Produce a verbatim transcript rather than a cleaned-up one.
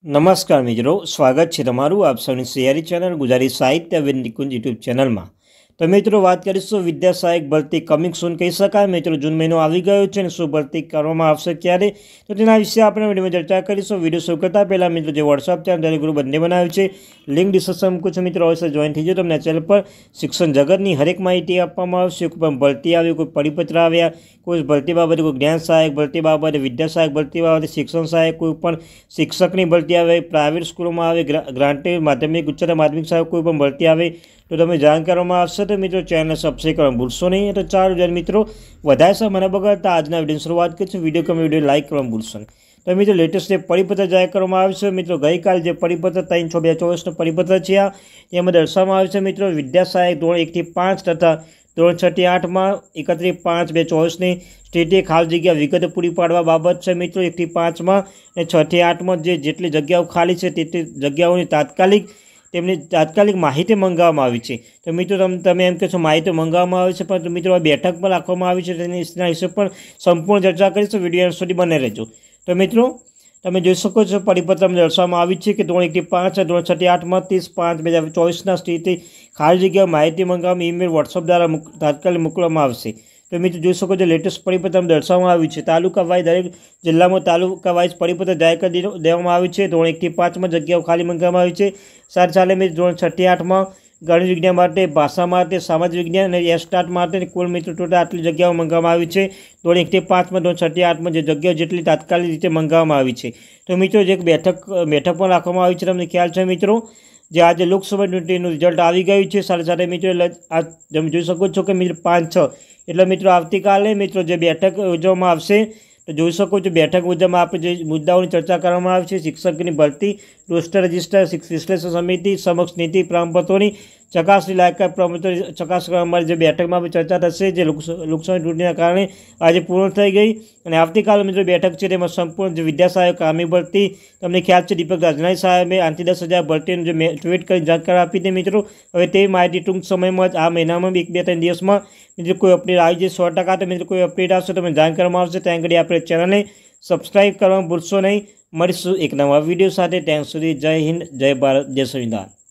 नमस्कार मित्रों, स्वागत है तमारू आप सबनी सियारी चैनल गुजारी साहित्य विद निकुंज यूट्यूब चैनल में। तो मित्रों बात करीशुं विद्या सहायक भर्ती कमिंग सून कही शकाय। मित्रों जून महीनो आवी गयो छे ने शुं भर्ती करवामां आवशे क्यारे, तो तेना विषे आपणे विडियोमां चर्चा करीशुं। विडियो शुरू करता पहला मित्रों जो व्हाट्सएप चैनल टेलिग्रुप बंने बनाव्युं छे लिंक डिस्क्रिप्शन मूकું છું मित्रों अवश्य जॉइन थई जाओ। तमने चैनल पर शिक्षण जगतनी हरेक माहिती आपवामां आवशे। कोई पण भर्ती आवी, कोई परिपत्र आव्या, कोई भर्ती बाबते, कोई ज्ञान सहायक भर्ती बाबते, विद्या सहायक भर्ती बाबते, शिक्षण सहायक, कोई पण शिक्षकनी भर्ती आवे, प्राइवेट स्कूलोमां आवे, ग्रांटेड माध्यमिक उच्चतर माध्यमिक सहायक कोई पण भर्ती आवे तो तमे जाण करवामां आवशे। तो मित्रों चैनल सब्सक्राइब करवानुं भूलशो नहीं। तो चालो जन मित्रों वधारे समय न बगाड़ता आजना विडियोनी शुरुआत करीशुं। विडियो गमे विडियो लाइक करवानुं भूलशो नहीं। तो मित्रों लेटेस्ट जे परिपत्र जाहेर करवामां आव्युं छे मित्रों गई काल जे परिपत्र तीन छह बे हज़ार चौबीस नो परिपत्र छे आ तेमां दर्शाववामां आव्युं छे मित्रों विद्या सहायक धोरण एक थी पांच तथा धोरण छ थी आठ में एकत्रीस पांच बे चौबीस ने स्टेटे खाली जग्या विगत पूरी पाड़वा बाबत है मित्रों। एक थी पांच में छ थी आठ में जे जेटली जग्याओ खाली है तेटली जग्याओनी तात्कालिक तेमनी तात्कालिक माहिती मंगाववामां आवी छे। तो मित्रों तम तमे एम कहो माहिती मंगाववामां आवी छे पण मित्रों बैठक पर राखवामां आवी छे तेना विषे पण संपूर्ण चर्चा करीशुं। विडियो अंत सुधी बने रहेजो। तो मित्रों तमे जोई शको छो परिपत्र में दर्शाववामां आवी छे कि धोरण एक थी पांच धोरण छ थी आठ में तीस पांच बे हज़ार चौबीस स्थिति खाली जग्या माहिती मंगाववामां ईमेल व्हाट्सएप द्वारा तात्कालिक मोकलवामां आवशे। तो मित्रों जोई शको छो लेटेस्ट परिपत्र में दर्शाववामां आव्युं छे तालुका वाइज दरेक जिल्ला में तालुका वाइज परिपत्र जाहेर करी देवामां आव्युं छे। धोरण एक थी पांच में जग्याओ खाली मंगाववामां आवी छे। साथ साले में धोरण छ थी आठ में गणित विज्ञान माटे, भाषा माटे, सामाजिक विज्ञान और एस्टाट माटे कुल मित्रों टोटल आटली जग्याओ मंगाववामां आवी छे। धोरण एक थी पांच में धोरण छ थी आठ में जे जग्याओ जेटली तात्कालिक रीते मंगाववामां आवी छे। तो मित्रों जे बैठक बैठक पण राखवामां आवी छे तमने ख्याल छे मित्रों जे आज लोकसभा चूंटણીનું रिजल्ट આવી ગયું છે। સાથે સાથે મિત્રો આ તમે જોઈ શકો છો કે મિત્રો પાંચ છ એટલે મિત્રો આવતીકાલે મિત્રો જે બેઠક યોજવામાં આવશે तो જોઈ શકો છો બેઠક મુજબ આપણે જે મુદ્દાઓની ચર્ચા કરવામાં આવી છે શિક્ષકની ભરતી, રોસ્ટર રજિસ્ટર, વિશ્લેષણ સમિતિ સમક્ષ નીતિ પ્રમાણપત્રોની ચકાસણી લાયકાત પ્રમાણપત્રો ચકાસ કરવા માટે જે બેઠકમાં ચર્ચા થશે જે લોકસભા ચૂંટણીના કારણે આજે પૂર્ણ થઈ ગઈ અને આવતીકાલે મિત્રો બેઠક છે તેમાં સંપૂર્ણ જે વિદ્યા સહાયક કામી ભરતી તમને ખ્યાલ છે દીપક રાજનાઈ સાહેબે આઠથી દસ હજાર ભરતીનું જે ટ્વીટ કરી જાણકારી આપી હતી મિત્રો। હવે તે માહિતી ટૂંક સમયમાં જ આ મહિનામાં એક બે ત્રણ દિવસમાં મિત્રો કોઈ અપડેટ આવી જાય સો ટકા તો મિત્રો કોઈ અપડેટ આવશે તો તમને જાણ કરવામાં આવશે। ત્યાં આગળ આપણે ચેનલને સબસ્ક્રાઈબ કરવાનું ભૂલશો નહીં। મળીશું એક નવા વિડીયો સાથે। ત્યાં સુધી જય હિન્દ, જય ભારત, જય સંવિધાન।